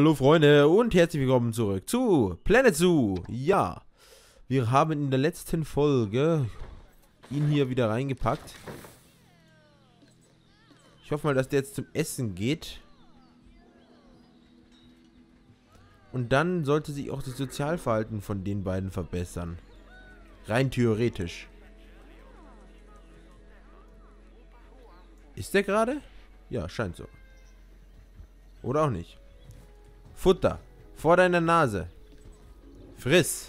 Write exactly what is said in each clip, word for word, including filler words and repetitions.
Hallo Freunde und herzlich willkommen zurück zu Planet Zoo. Ja, wir haben in der letzten Folge ihn hier wieder reingepackt. Ich hoffe mal, dass der jetzt zum Essen geht. Und dann sollte sich auch das Sozialverhalten von den beiden verbessern. Rein theoretisch. Ist der gerade? Ja, scheint so. Oder auch nicht. Futter. Vor deiner Nase. Friss.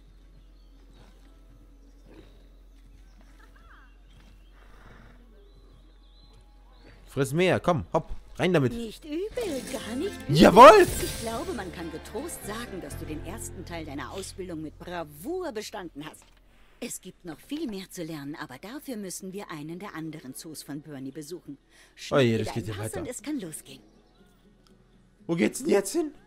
Friss mehr. Komm, hopp. Rein damit. Nicht übel, gar nicht übel. Jawohl! Ich glaube, man kann getrost sagen, dass du den ersten Teil deiner Ausbildung mit Bravour bestanden hast. Es gibt noch viel mehr zu lernen, aber dafür müssen wir einen der anderen Zoos von Bernie besuchen. Oh je, dir das geht deinen ja Pass weiter. und es kann losgehen. Wo geht's denn jetzt hin?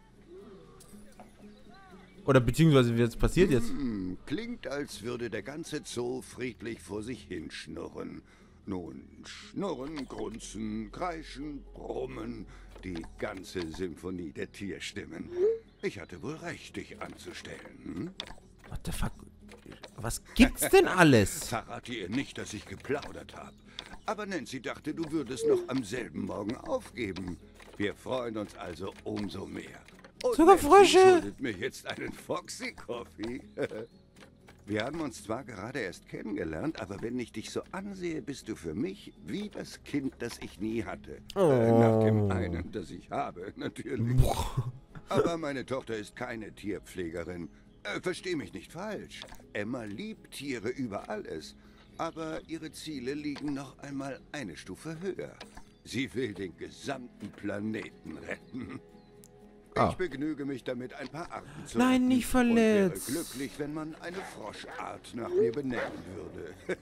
Oder beziehungsweise, was passiert jetzt? Hm, klingt, als würde der ganze Zoo friedlich vor sich hinschnurren. Nun, schnurren, grunzen, kreischen, brummen, die ganze Symphonie der Tierstimmen. Ich hatte wohl recht, dich anzustellen. Hm? What the fuck? Was gibt's denn alles? Verrate ihr nicht, dass ich geplaudert habe. Aber Nancy dachte, du würdest noch am selben Morgen aufgeben. Wir freuen uns also umso mehr. Und Sogar Frösche! Nancy schuldet mir jetzt einen Foxy Coffee. Wir haben uns zwar gerade erst kennengelernt, aber wenn ich dich so ansehe, bist du für mich wie das Kind, das ich nie hatte. Oh. Äh, nach dem einen, das ich habe, natürlich. Aber meine Tochter ist keine Tierpflegerin. Äh, versteh mich nicht falsch. Emma liebt Tiere über alles. Aber ihre Ziele liegen noch einmal eine Stufe höher. Sie will den gesamten Planeten retten. Ah. Ich begnüge mich damit, ein paar Arten zu Nein, retten nicht verletzt. Und wäre glücklich, wenn man eine Froschart nach mir benennen würde.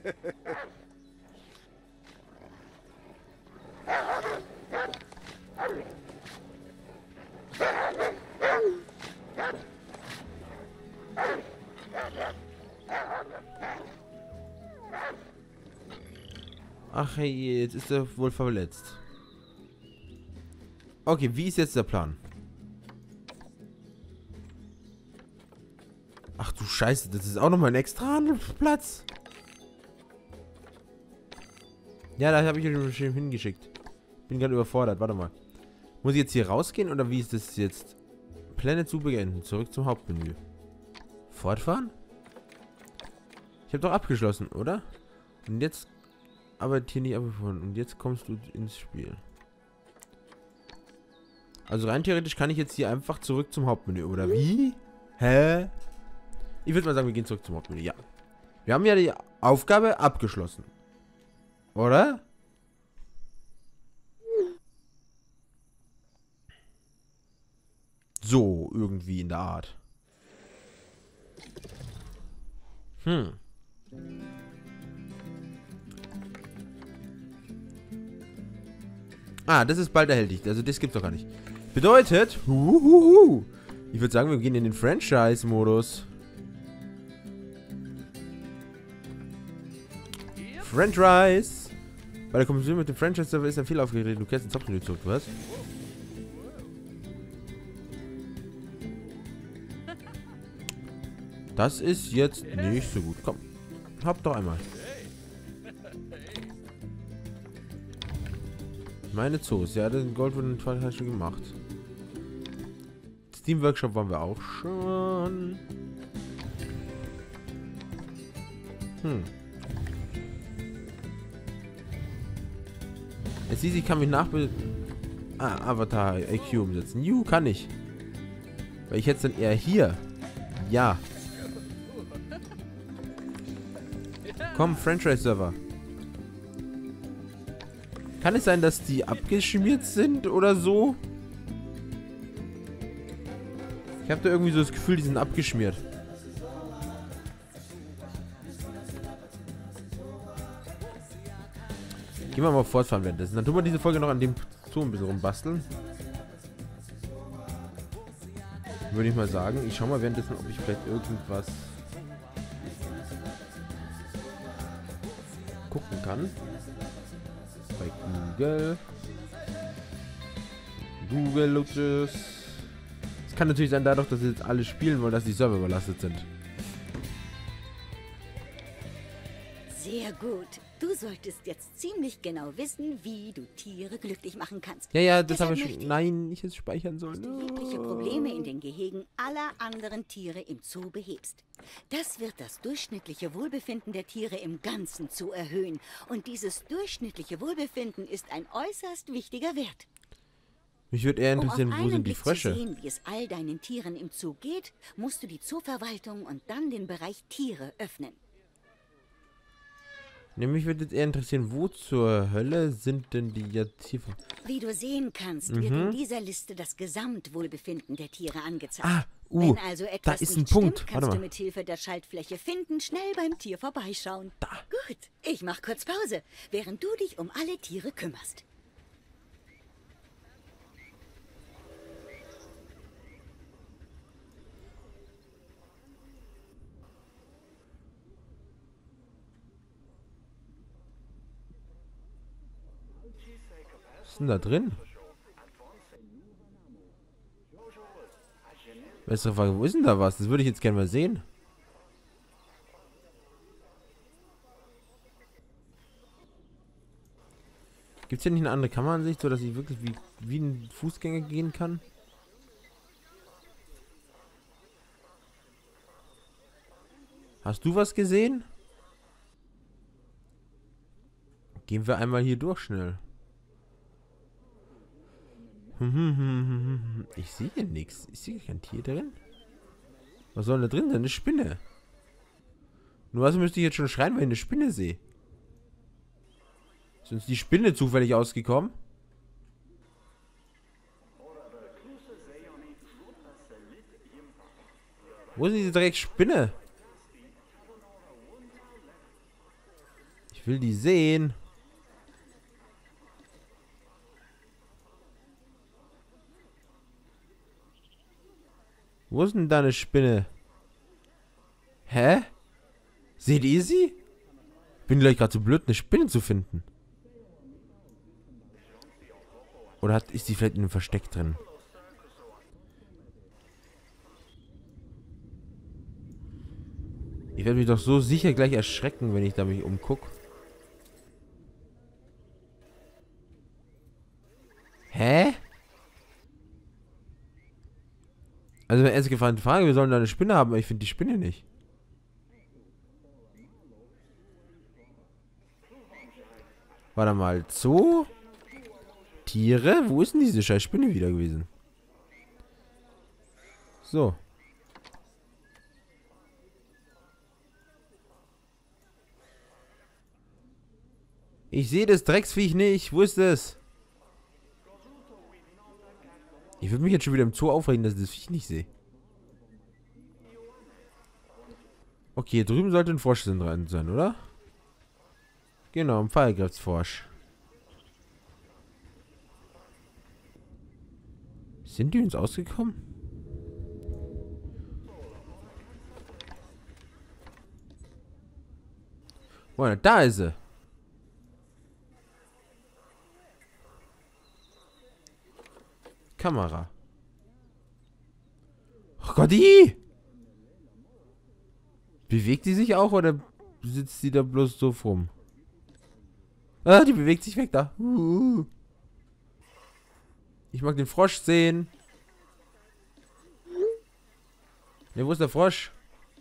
Ach hey, jetzt ist er wohl verletzt. Okay, wie ist jetzt der Plan? Ach du Scheiße, das ist auch nochmal ein extra Handelsplatz. Ja, da habe ich ihn schon hingeschickt. Bin gerade überfordert, warte mal. Muss ich jetzt hier rausgehen oder wie ist das jetzt? Planet Zoo beenden, zurück zum Hauptmenü. Fortfahren? Ich habe doch abgeschlossen, oder? Und jetzt aber hier nicht abgefunden. Und jetzt kommst du ins Spiel. Also rein theoretisch kann ich jetzt hier einfach zurück zum Hauptmenü, oder wie? Hä? Ich würde mal sagen, wir gehen zurück zum Hauptmenü, ja. Wir haben ja die Aufgabe abgeschlossen. Oder? So, irgendwie in der Art. Hm. Ah, das ist bald erhältlich. Also das gibt's doch gar nicht. Bedeutet, huhuhu, ich würde sagen, wir gehen in den Franchise-Modus. Franchise. Bei der Kommission mit dem Franchise-Server ist ein Fehler aufgetreten. Du kehrst ins Hauptmenü zurück, was? Das ist jetzt nicht so gut. Komm, hab doch einmal. Meine Zoos. Ja, den Gold wurde in schon gemacht. Steam Workshop waren wir auch schon. Hm. Es sieht, ich kann mich nachbilden. Ah, Avatar I Q umsetzen. Juhu, kann ich. Weil ich jetzt dann eher hier. Ja. Komm, Franchise-Server. Kann es sein, dass die abgeschmiert sind oder so? Ich habe da irgendwie so das Gefühl, die sind abgeschmiert. Gehen wir mal fortfahren währenddessen. Dann tun wir diese Folge noch an dem Zoo ein bisschen rumbasteln. Würde ich mal sagen. Ich schau mal währenddessen, ob ich vielleicht irgendwas gucken kann. Bei Google. Google Luxus. Es kann natürlich sein, dadurch, dass sie jetzt alle spielen wollen, dass die Server überlastet sind. Sehr gut. Du solltest jetzt ziemlich genau wissen, wie du Tiere glücklich machen kannst. Ja, ja, das Deshalb habe ich möchte schon. ich, Nein, nicht jetzt speichern sollen. dass du jegliche Probleme in den Gehegen aller anderen Tiere im Zoo behebst. Das wird das durchschnittliche Wohlbefinden der Tiere im ganzen Zoo erhöhen. Und dieses durchschnittliche Wohlbefinden ist ein äußerst wichtiger Wert. Mich würde eher Um interessieren, auf wo einen sind die Blick Frösche? zu sehen, wie es all deinen Tieren im Zoo geht, musst du die Zooverwaltung und dann den Bereich Tiere öffnen. Ne, mich würde jetzt eher interessieren, wo zur Hölle sind denn die jetzt hier? Wie du sehen kannst, Mhm. wird in dieser Liste das Gesamtwohlbefinden der Tiere angezeigt. Ah, uh, Wenn also da etwas ist ein nicht Punkt. stimmt, Warte kannst du mal. mit Hilfe der Schaltfläche finden, schnell beim Tier vorbeischauen. Da. Gut, ich mach kurz Pause, während du dich um alle Tiere kümmerst. Was ist denn da drin? Bessere Frage, wo ist denn da was? Das würde ich jetzt gerne mal sehen. Gibt es hier nicht eine andere Kameraansicht, so dass ich wirklich wie, wie ein Fußgänger gehen kann? Hast du was gesehen? Gehen wir einmal hier durch schnell. Ich sehe hier nichts. Ist hier kein Tier drin? Was soll da drin sein? Eine Spinne. Nur was müsste ich jetzt schon schreien, wenn ich eine Spinne sehe? Ist uns die Spinne zufällig ausgekommen? Wo ist diese Dreckspinne? Ich will die sehen. Wo ist denn da eine Spinne? Hä? Seht ihr sie? Bin gleich gerade zu blöd, eine Spinne zu finden. Oder hat, ist die vielleicht in einem Versteck drin? Ich werde mich doch so sicher gleich erschrecken, wenn ich da mich umgucke. Hä? Also wenn er gefragt Frage, wir sollen da eine Spinne haben, aber ich finde die Spinne nicht. Warte mal, Zoo? Tiere? Wo ist denn diese scheiß Spinne wieder gewesen? So. Ich sehe das Drecksviech nicht. Wo ist es? Ich würde mich jetzt schon wieder im Zoo aufregen, dass ich das Viech nicht sehe. Okay, hier drüben sollte ein Frosch drin sein, oder? Genau, ein Pfeilgreiftfrosch. Sind die uns ausgekommen? Oh, da ist sie. Kamera. Oh Gott, die! Bewegt die sich auch oder sitzt die da bloß so rum? Ah, die bewegt sich weg da. Uh. Ich mag den Frosch sehen. Ne, wo ist der Frosch?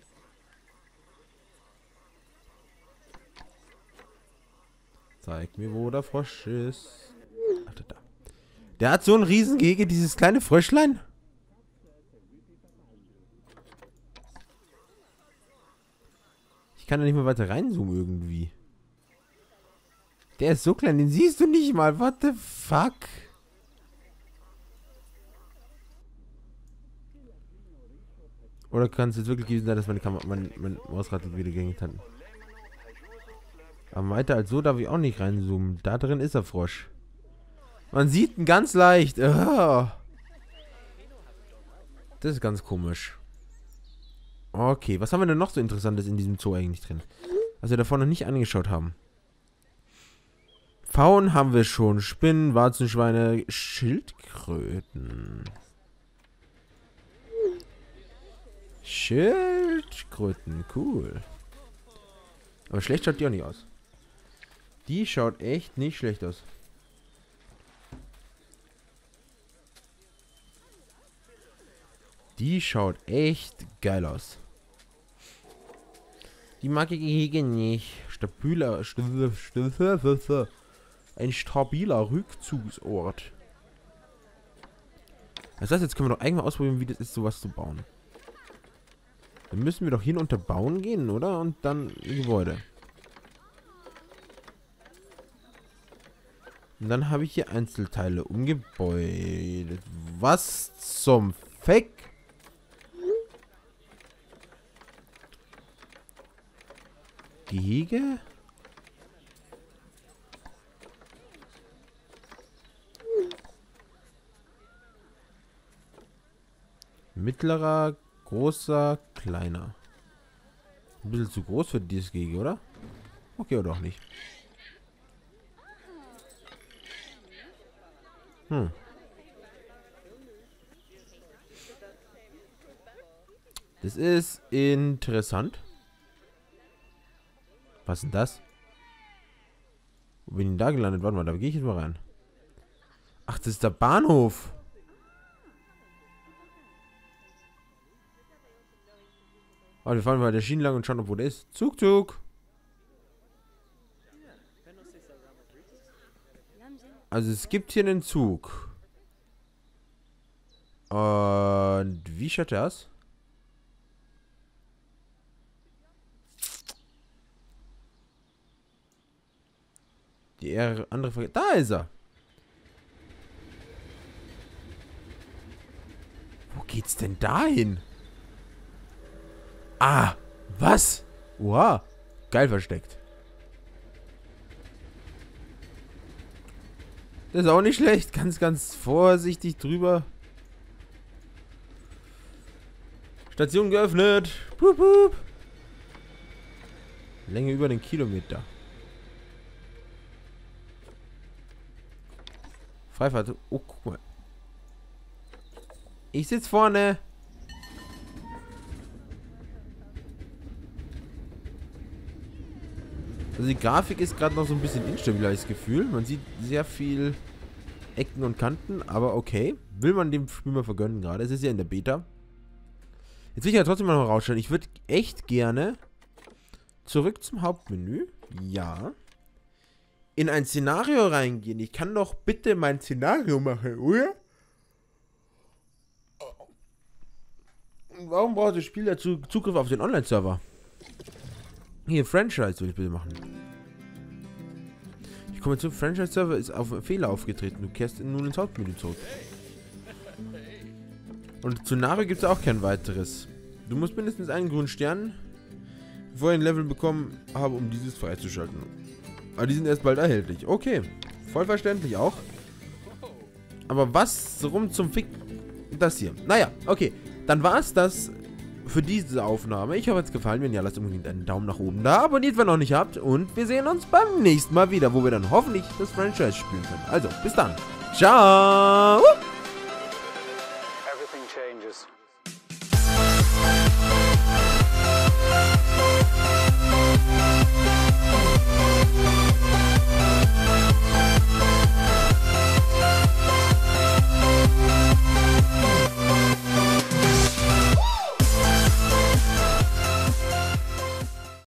Zeig mir, wo der Frosch ist. Ach, da. Der hat so einen Riesengehege, dieses kleine Fröschlein. Ich kann da nicht mehr weiter reinzoomen irgendwie. Der ist so klein, den siehst du nicht mal. What the fuck? Oder kann es jetzt wirklich gewesen sein, dass meine Kamera, mein, mein Mausrad wieder gehängt hat? Aber weiter als so darf ich auch nicht reinzoomen. Da drin ist der Frosch. Man sieht ihn ganz leicht. Oh. Das ist ganz komisch. Okay, was haben wir denn noch so Interessantes in diesem Zoo eigentlich drin? Was wir davor noch nicht angeschaut haben. Pfauen haben wir schon. Spinnen, Warzenschweine, Schildkröten. Schildkröten, cool. Aber schlecht schaut die auch nicht aus. Die schaut echt nicht schlecht aus. Die schaut echt geil aus. Die mag ich Gehege nicht. Stabiler, st st ein stabiler Rückzugsort. Das heißt, jetzt können wir doch eigentlich mal ausprobieren, wie das ist, sowas zu bauen. Dann müssen wir doch hin unter Bauen gehen, oder? Und dann Gebäude. Und dann habe ich hier Einzelteile umgebeutet. Was zum Fick? Gehege? Mittlerer, großer, kleiner. Ein bisschen zu groß für dieses Gehege, oder? Okay, oder auch nicht. Hm. Das ist interessant. Was ist denn das? Wo bin ich denn da gelandet? Warte mal, da gehe ich jetzt mal rein. Ach, das ist der Bahnhof. Oh, wir fahren mal der Schiene lang und schauen, wo der ist. Zug, Zug. Also es gibt hier einen Zug. Und wie schaut der aus? Die andere Frage. Da ist er. Wo geht's denn dahin? Ah, was? Wow, geil versteckt. Das ist auch nicht schlecht. Ganz, ganz vorsichtig drüber. Station geöffnet. Pup, pup. Länge über den Kilometer. Freifahrt. Oh, guck mal. Ich sitze vorne. Also die Grafik ist gerade noch so ein bisschen instabil, habe ich das Gefühl. Man sieht sehr viel Ecken und Kanten, aber okay. Will man dem Spiel mal vergönnen gerade. Es ist ja in der Beta. Jetzt will ich ja trotzdem mal noch rausschauen. Ich würde echt gerne zurück zum Hauptmenü. Ja. In ein Szenario reingehen. Ich kann doch bitte mein Szenario machen, oder? Warum braucht das Spiel dazu Zugriff auf den Online-Server? Hier, Franchise will ich bitte machen. Ich komme zum Franchise-Server, ist auf Fehler aufgetreten. Du kehrst nun ins Hauptmenü zurück. Und zu Szenario gibt es auch kein weiteres. Du musst mindestens einen grünen Stern vor ein Level bekommen haben, um dieses freizuschalten. Aber die sind erst bald erhältlich. Okay, voll verständlich auch. Aber was rum zum Fick das hier? Naja, okay. Dann war es das für diese Aufnahme. Ich hoffe, es hat gefallen. Wenn ja, lasst unbedingt einen Daumen nach oben da. Abonniert, wenn ihr noch nicht habt. Und wir sehen uns beim nächsten Mal wieder, wo wir dann hoffentlich das Franchise spielen können. Also, bis dann. Ciao. Everything changes.